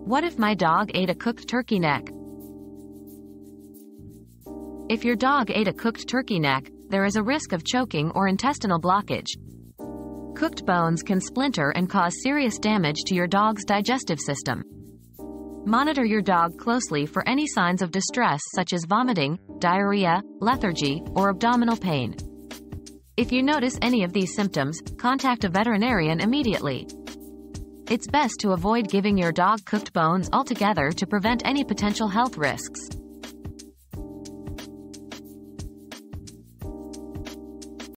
What if my dog ate a cooked turkey neck? If your dog ate a cooked turkey neck, there is a risk of choking or intestinal blockage. Cooked bones can splinter and cause serious damage to your dog's digestive system. Monitor your dog closely for any signs of distress such as vomiting, diarrhea, lethargy, or abdominal pain. If you notice any of these symptoms, contact a veterinarian immediately. It's best to avoid giving your dog cooked bones altogether to prevent any potential health risks.